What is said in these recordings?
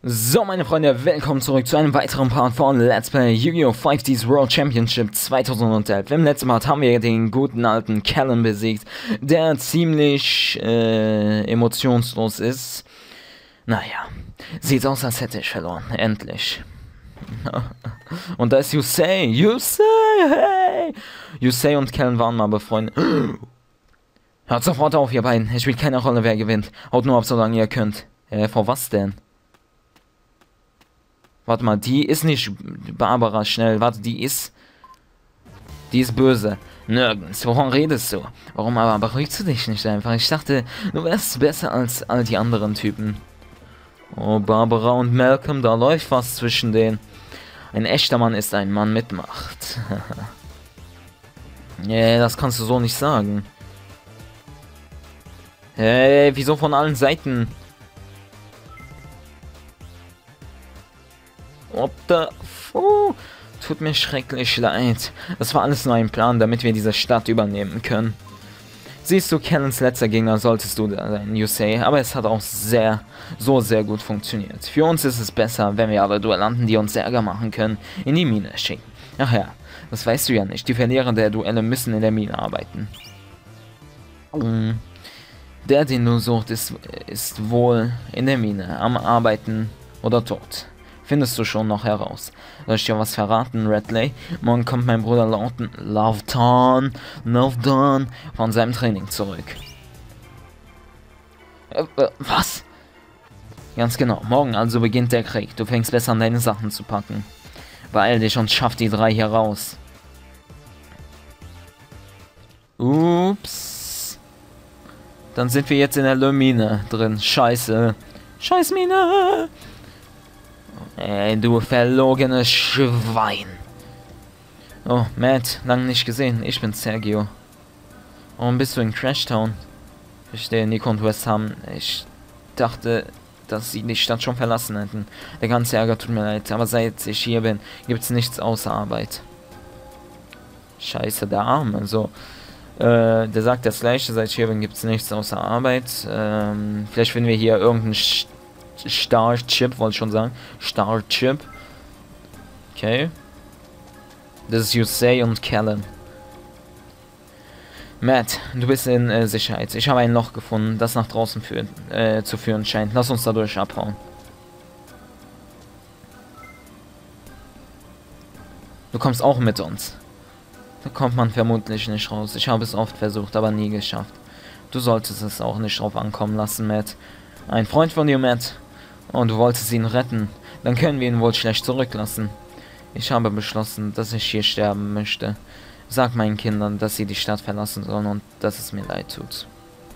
So, meine Freunde, willkommen zurück zu einem weiteren Part von Let's Play Yu-Gi-Oh! 5D's World Championship 2011. Im letzten Part haben wir den guten alten Callan besiegt, der ziemlich emotionslos ist. Naja, sieht aus, als hätte ich verloren. Endlich. Und da ist Yusei. Yusei, hey! Yusei und Callan waren mal befreundet. Hört sofort auf, ihr beiden. Es spielt keine Rolle, wer gewinnt. Haut nur ab, solange ihr könnt. Vor was denn? Warte mal, die ist nicht Barbara schnell. Warte, die ist böse. Nirgends. Wovon redest du? Warum aber beruhigst du dich nicht einfach? Ich dachte, du wärst besser als all die anderen Typen. Oh, Barbara und Malcolm, da läuft was zwischen denen. Ein echter Mann ist ein Mann mit Macht. Nee, das kannst du so nicht sagen. Hey, wieso von allen Seiten? Tut mir schrecklich leid. Das war alles nur ein Plan, damit wir diese Stadt übernehmen können. Siehst du, Callans letzter Gegner solltest du sein, Yusei, aber es hat auch sehr gut funktioniert. Für uns ist es besser, wenn wir alle Duellanten, die uns Ärger machen können, in die Mine schicken. Ach ja, das weißt du ja nicht. Die Verlierer der Duelle müssen in der Mine arbeiten. Der, den du suchst, ist wohl in der Mine, am Arbeiten oder tot. Findest du schon noch heraus. Soll ich dir was verraten, Redley? Morgen kommt mein Bruder Laughton von seinem Training zurück. Was? Ganz genau, morgen also beginnt der Krieg. Du fängst besser an, deine Sachen zu packen. Beeil dich und schaff die 3 hier raus. Ups. Dann sind wir jetzt in der Mine drin. Scheiße. Scheiß Mine. Ey, du verlogenes Schwein. Oh, Matt, lange nicht gesehen. Ich bin Sergio. Warum bist du in Crashtown? Verstehe, Nico und Wes haben... Ich dachte, dass sie die Stadt schon verlassen hätten. Der ganze Ärger tut mir leid, aber seit ich hier bin, gibt's nichts außer Arbeit. Scheiße, der Arme, so. Der sagt das Gleiche, seit ich hier bin, gibt's nichts außer Arbeit. Vielleicht finden wir hier irgendeinen Starchip, wollte ich schon sagen. Starchip. Okay. Das ist Yusei und Callan. Matt, du bist in Sicherheit. Ich habe ein Loch gefunden, das nach draußen zu führen scheint. Lass uns dadurch abhauen. Du kommst auch mit uns. Da kommt man vermutlich nicht raus. Ich habe es oft versucht, aber nie geschafft. Du solltest es auch nicht drauf ankommen lassen, Matt. Ein Freund von dir, Matt. Und du wolltest ihn retten. Dann können wir ihn wohl schlecht zurücklassen. Ich habe beschlossen, dass ich hier sterben möchte. Sag meinen Kindern, dass sie die Stadt verlassen sollen und dass es mir leid tut.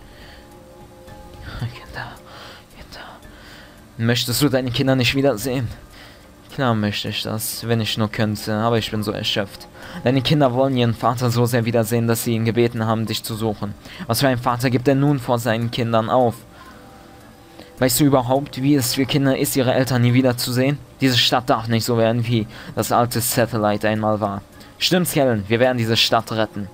Kinder. Möchtest du deine Kinder nicht wiedersehen? Klar möchte ich das, wenn ich nur könnte, aber ich bin so erschöpft. Deine Kinder wollen ihren Vater so sehr wiedersehen, dass sie ihn gebeten haben, dich zu suchen. Was für ein Vater gibt er nun vor seinen Kindern auf? Weißt du überhaupt, wie es für Kinder ist, ihre Eltern nie wiederzusehen? Diese Stadt darf nicht so werden, wie das alte Satellite einmal war. Stimmt's, Callan? Wir werden diese Stadt retten.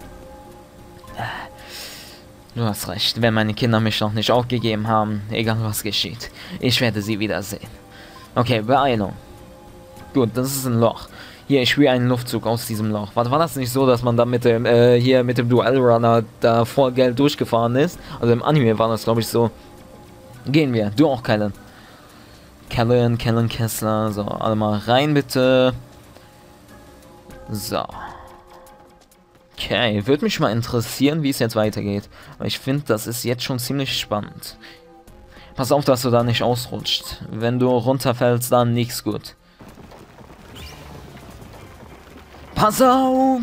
Du hast recht, wenn meine Kinder mich noch nicht aufgegeben haben, egal was geschieht. Ich werde sie wiedersehen. Okay, Beeilung. Gut, das ist ein Loch. Hier, ich spüre einen Luftzug aus diesem Loch. War das nicht so, dass man da mit dem, mit dem Duellrunner da voll Geld durchgefahren ist? Also im Anime war das, glaube ich, so. Gehen wir. Du auch, Callan. Callan, Kessler. So, alle mal rein, bitte. So. Okay, würde mich mal interessieren, wie es jetzt weitergeht. Aber ich finde, das ist jetzt schon ziemlich spannend. Pass auf, dass du da nicht ausrutscht. Wenn du runterfällst, dann nichts gut. Pass auf!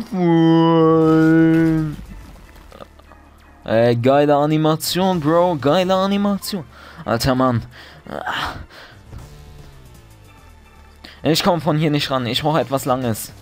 Ey, geile Animation, Bro. Geile Animation. Alter Mann. Ich komme von hier nicht ran. Ich brauche etwas Langes.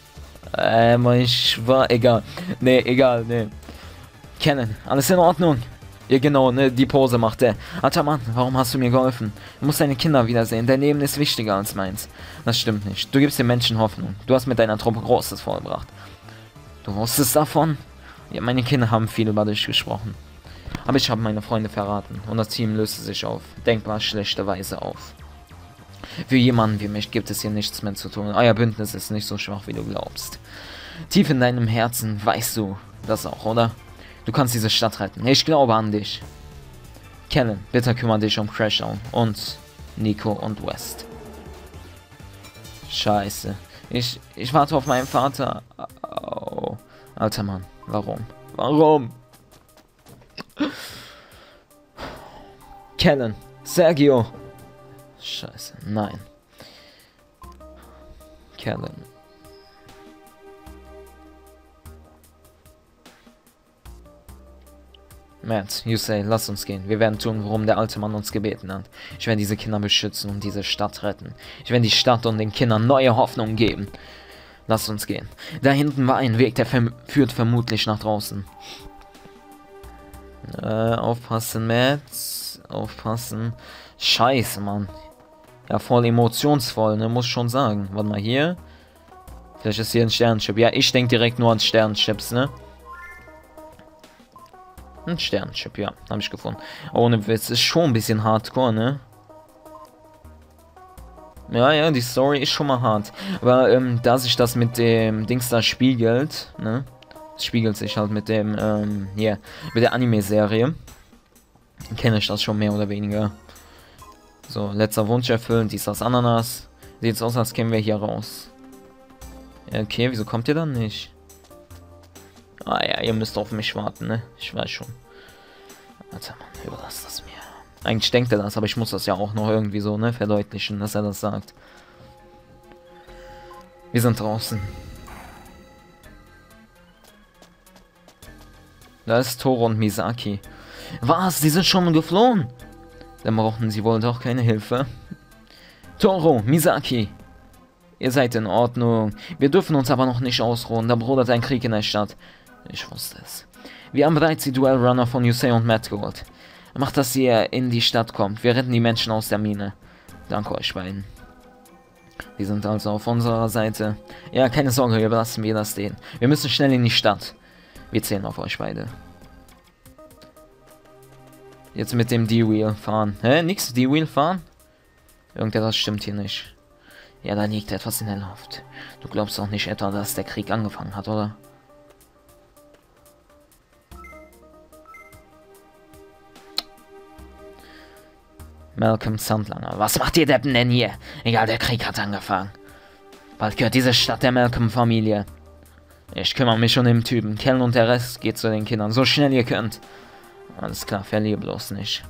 Ich war... Egal. Nee, egal. Nee. Callan, alles in Ordnung? Ja, genau, ne, die Pose macht der. Alter Mann, warum hast du mir geholfen? Du musst deine Kinder wiedersehen. Dein Leben ist wichtiger als meins. Das stimmt nicht. Du gibst den Menschen Hoffnung. Du hast mit deiner Truppe Großes vollbracht. Du wusstest davon? Ja, meine Kinder haben viel über dich gesprochen. Aber ich habe meine Freunde verraten und das Team löste sich auf denkbar schlechte Weise auf. Für jemanden wie mich gibt es hier nichts mehr zu tun. Euer Bündnis ist nicht so schwach, wie du glaubst. Tief in deinem Herzen weißt du das auch, oder? Du kannst diese Stadt retten. Ich glaube an dich. Kellen, bitte kümmere dich um Crashdown und Nico und West. Scheiße. Ich warte auf meinen Vater. Oh. Alter Mann, warum? Warum? Kellen, Sergio. Scheiße, nein. Kellen. Matt, you say, lass uns gehen. Wir werden tun, worum der alte Mann uns gebeten hat. Ich werde diese Kinder beschützen und diese Stadt retten. Ich werde die Stadt und den Kindern neue Hoffnung geben. Lass uns gehen. Da hinten war ein Weg, der führt vermutlich nach draußen. Aufpassen, Matt. Aufpassen. Scheiße, Mann. Ja, voll emotionsvoll, ne? Muss schon sagen. Warte mal, hier. Vielleicht ist hier ein Sternenchip. Ja, ich denke direkt nur an Sternenchips, ne? Ein Sternenchip, ja. Habe ich gefunden. Ohne Witz. Ist schon ein bisschen hardcore, ne? Ja, die Story ist schon mal hart. Aber, da sich das mit dem Dings da spiegelt, ne? Das spiegelt sich halt mit dem, mit der Anime-Serie. Kenne ich das schon mehr oder weniger. So, letzter Wunsch erfüllen. Dies das Ananas. Sieht aus, als kämen wir hier raus. Okay, wieso kommt ihr dann nicht? Ah ja, ihr müsst auf mich warten, ne? Ich weiß schon. Alter Mann, überlass das mir. Eigentlich denkt er das, aber ich muss das ja auch noch irgendwie so, ne, verdeutlichen, dass er das sagt. Wir sind draußen. Da ist Toro und Misaki. Was? Die sind schon geflohen? Dann brauchen sie wohl doch keine Hilfe. Toro, Misaki. Ihr seid in Ordnung. Wir dürfen uns aber noch nicht ausruhen. Da brodert ein Krieg in der Stadt. Ich wusste es. Wir haben bereits die Duellrunner von Yusei und Matt geholt. Macht, dass ihr in die Stadt kommt. Wir retten die Menschen aus der Mine. Danke euch beiden. Die sind also auf unserer Seite. Ja, keine Sorge, überlassen wir das denen. Wir müssen schnell in die Stadt. Wir zählen auf euch beide. Jetzt mit dem D-Wheel fahren. Hä? Nix D-Wheel fahren? Irgendetwas stimmt hier nicht. Ja, da liegt etwas in der Luft. Du glaubst doch nicht etwa, dass der Krieg angefangen hat, oder? Malcolm Sandlanger. Was macht ihr Deppen denn hier? Egal, der Krieg hat angefangen. Bald gehört diese Stadt der Malcolm-Familie. Ich kümmere mich um den Typen. Kellen und der Rest geht zu den Kindern. So schnell ihr könnt. Alles klar, verliere bloß nicht.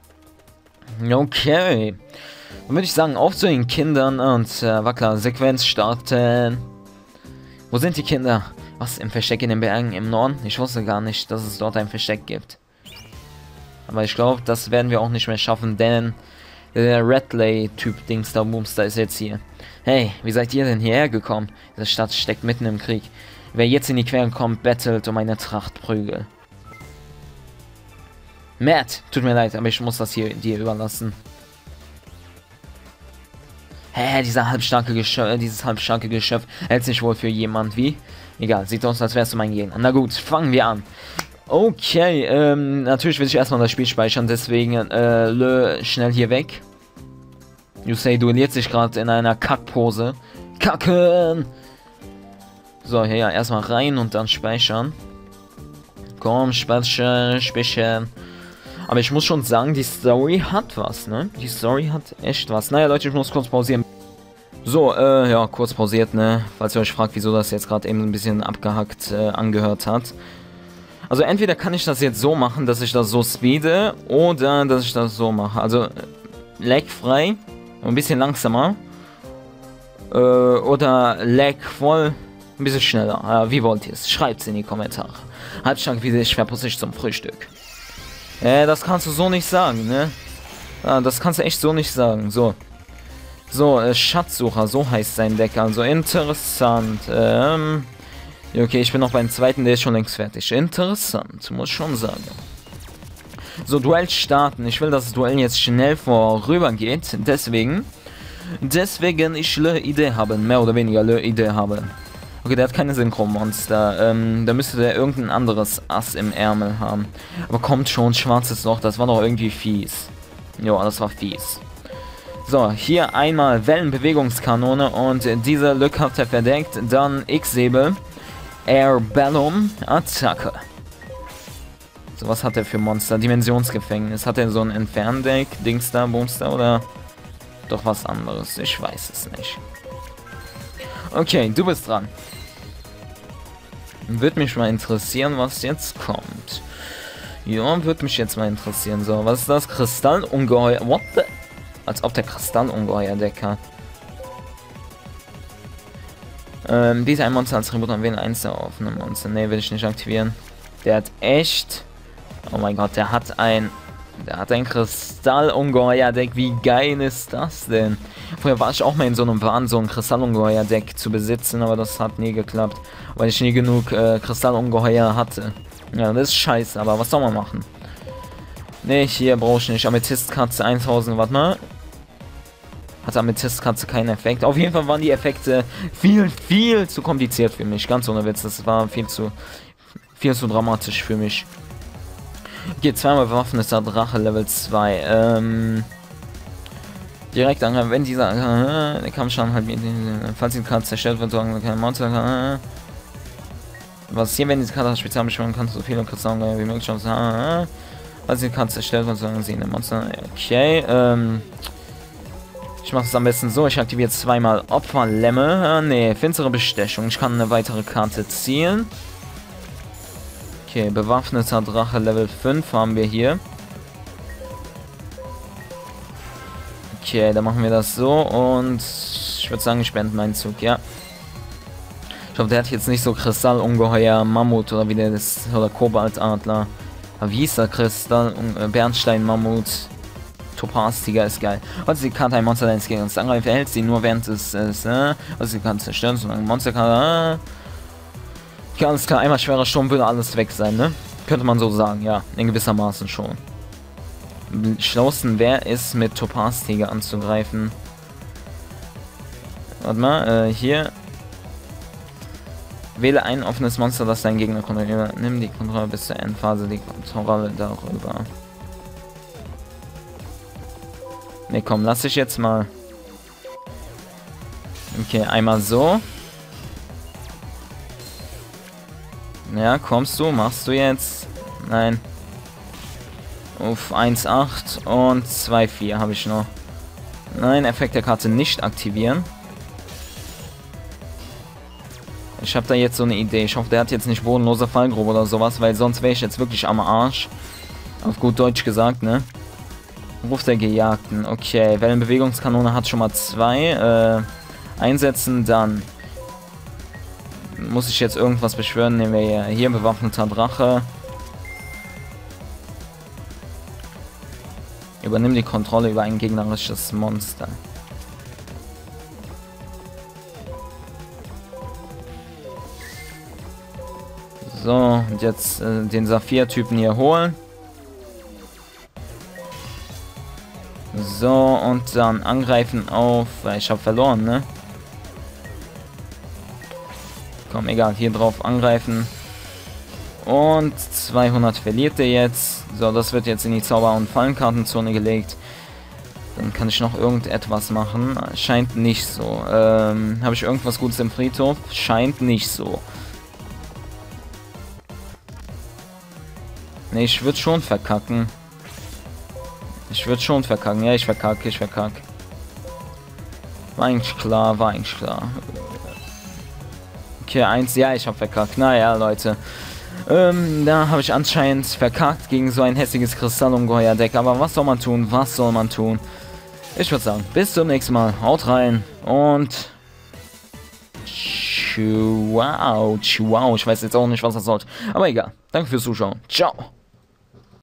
Okay. Dann würde ich sagen, auf zu den Kindern und war klar, Sequenz starten. Wo sind die Kinder? Was, im Versteck in den Bergen im Norden? Ich wusste gar nicht, dass es dort ein Versteck gibt. Aber ich glaube, das werden wir auch nicht mehr schaffen, denn der Redley-Typ Dings da Boomster ist jetzt hier. Hey, wie seid ihr denn hierher gekommen? Diese Stadt steckt mitten im Krieg. Wer jetzt in die Quere kommt, bettelt um eine Tracht Prügel. Matt, tut mir leid, aber ich muss das hier dir überlassen. Hä, dieses halbstarke Geschöpf hält sich wohl für jemand wie? Egal, sieht aus, als wärst du mein Gegner. Na gut, fangen wir an. Okay, natürlich will ich erstmal das Spiel speichern, deswegen, schnell hier weg. Yusei duelliert sich gerade in einer Kackpose. Kacken! So, hier, ja, erstmal rein und dann speichern. Komm, speichern. Aber ich muss schon sagen, die Story hat was, ne? Die Story hat echt was. Naja, Leute, ich muss kurz pausieren. So, ja, kurz pausiert, ne? Falls ihr euch fragt, wieso das jetzt gerade eben ein bisschen abgehackt angehört hat. Also entweder kann ich das jetzt so machen, dass ich das so speede, oder dass ich das so mache. Also, lagfrei, ein bisschen langsamer. Oder lag voll, ein bisschen schneller. Wie wollt ihr es? Schreibt es in die Kommentare. Halbstark wie ich verpusse ich zum Frühstück. Das kannst du so nicht sagen, ne? Das kannst du echt so nicht sagen. So. So, Schatzsucher, so heißt sein Deck. Also interessant. Okay, ich bin noch beim zweiten, der ist schon längst fertig. Interessant, muss schon sagen. So, Duell starten. Ich will, dass das Duell jetzt schnell vorübergeht. Deswegen ich eine Idee haben. Mehr oder weniger eine Idee haben. Okay, der hat keine Synchro-Monster. Da müsste der irgendein anderes Ass im Ärmel haben. Aber kommt schon, schwarzes Loch, das war doch irgendwie fies. Ja, das war fies. So, hier einmal Wellenbewegungskanone und diese Lücke hat er verdeckt. Dann X-Säbel, Air Bellum, Attacke. So, was hat er für Monster? Dimensionsgefängnis. Hat er so ein Entferndeck, Dingster, Boomster oder doch was anderes? Ich weiß es nicht. Okay, du bist dran. Würde mich mal interessieren, was jetzt kommt. Ja, würde mich jetzt mal interessieren. So, was ist das? Kristallungeheuer. What the? Als ob der Kristallungeheuer-Deck hat. Diese ein Monster als Tribut wählen eins der offenen Monster. Ne, will ich nicht aktivieren. Der hat echt... Oh mein Gott, der hat ein Kristallungeheuer-Deck. Wie geil ist das denn? Vorher war ich auch mal in so einem Wahn, so ein Kristallungeheuer-Deck zu besitzen, aber das hat nie geklappt, weil ich nie genug Kristallungeheuer hatte. Ja, das ist scheiße, aber was soll man machen? Ne, hier brauche ich nicht. Amethystkatze 1000, warte mal. Hat Amethystkatze keinen Effekt. Auf jeden Fall waren die Effekte viel zu kompliziert für mich. Ganz ohne Witz, das war viel zu dramatisch für mich. Okay, zweimal bewaffneter Drache, Level 2. Direkt angreifen, wenn dieser der Kampfschaden halt, falls die Karte zerstört wird, sagen keine Monster. Was hier, wenn diese Karte speziell beschwören kannst, so viele Kristallen wie möglich Chance haben. Falls die Karte zerstört wird, sagen sie eine Monster. Okay, ich mache es am besten so, ich aktiviere zweimal Opferlämme. Ne, finstere Bestechung. Ich kann eine weitere Karte ziehen. Okay, bewaffneter Drache Level 5 haben wir hier. Okay, dann machen wir das so und ich würde sagen, ich beende meinen Zug, ja. Ich hoffe, der hat jetzt nicht so Kristallungeheuer, Mammut oder wie der ist, oder Kobaltadler. Aber wie ist der Kristall? Bernstein, Mammut, Topaz-Tiger ist geil. Also die Karte ein Monster deines Gegners angreift, erhält sie nur während es also die kann zerstören, solange Monsterkarte. Ja, alles klar, einmal schwerer Sturm würde alles weg sein, ne? Könnte man so sagen, ja, in gewissermaßen schon. Schlausten wäre es, mit Topaz-Tiger anzugreifen. Warte mal, hier. Wähle ein offenes Monster, das dein Gegner kontrolliert. Nimm die Kontrolle bis zur Endphase, die Kontrolle darüber. Ne, komm, lass ich jetzt mal. Okay, einmal so. Ja, kommst du? Machst du jetzt? Nein. Auf 1,8 und 2,4 habe ich noch. Nein, Effekt der Karte nicht aktivieren. Ich habe da jetzt so eine Idee. Ich hoffe, der hat jetzt nicht bodenlose Fallgrube oder sowas, weil sonst wäre ich jetzt wirklich am Arsch. Auf gut Deutsch gesagt, ne? Ruf der Gejagten. Okay, Wellenbewegungskanone hat schon mal 2. Einsetzen, dann muss ich jetzt irgendwas beschwören. Nehmen wir hier bewaffneter Drache. Übernimm die Kontrolle über ein gegnerisches Monster. So, und jetzt den Saphir-Typen hier holen. So, und dann angreifen auf... Ich habe verloren, ne? Komm, egal, hier drauf angreifen. Und 200 verliert er jetzt. So, das wird jetzt in die Zauber- und Fallenkartenzone gelegt. Dann kann ich noch irgendetwas machen. Scheint nicht so. Habe ich irgendwas Gutes im Friedhof? Scheint nicht so. Ne, ich würde schon verkacken. Ich würde schon verkacken. Ja, ich verkacke. War eigentlich klar, Okay, 1. Ja, ich habe verkackt. Naja, Leute. Da habe ich anscheinend verkackt gegen so ein hässliches Kristallungeheuer-Deck. Aber was soll man tun? Ich würde sagen, bis zum nächsten Mal. Haut rein und... Ciao. Ich weiß jetzt auch nicht, was das soll. Aber egal. Danke fürs Zuschauen. Ciao.